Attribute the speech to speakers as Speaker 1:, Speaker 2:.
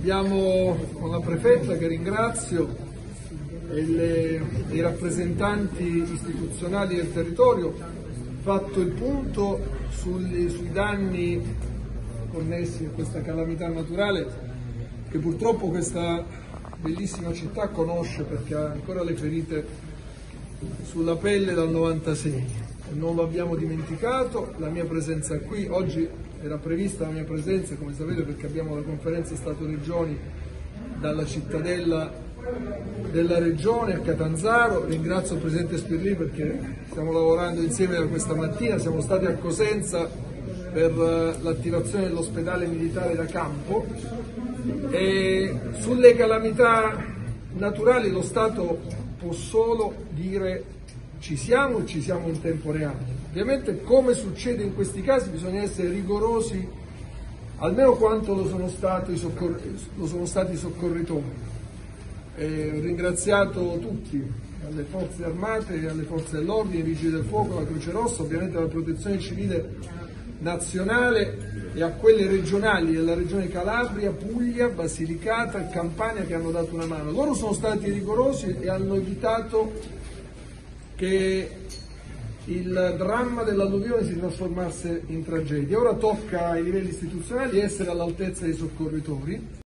Speaker 1: Abbiamo con la prefetta, che ringrazio, e i rappresentanti istituzionali del territorio fatto il punto sui danni connessi a questa calamità naturale che purtroppo questa bellissima città conosce, perché ha ancora le ferite sulla pelle dal 96. Non lo abbiamo dimenticato, la mia presenza qui oggi era prevista, la mia presenza, come sapete, perché abbiamo la conferenza Stato-Regioni dalla cittadella della Regione a Catanzaro. Ringrazio il Presidente Spirlì perché stiamo lavorando insieme da questa mattina, siamo stati a Cosenza per l'attivazione dell'ospedale militare da campo, e sulle calamità naturali lo Stato può solo dire ci siamo in tempo reale. Ovviamente, come succede in questi casi, bisogna essere rigorosi almeno quanto lo sono stati i soccorritori. Ho ringraziato tutti, alle forze armate, alle forze dell'ordine, i vigili del fuoco, la Croce Rossa, ovviamente la protezione civile nazionale e a quelle regionali della regione Calabria, Puglia, Basilicata, Campania, che hanno dato una mano. Loro sono stati rigorosi e hanno evitato che il dramma dell'alluvione si trasformasse in tragedia. Ora tocca ai livelli istituzionali essere all'altezza dei soccorritori.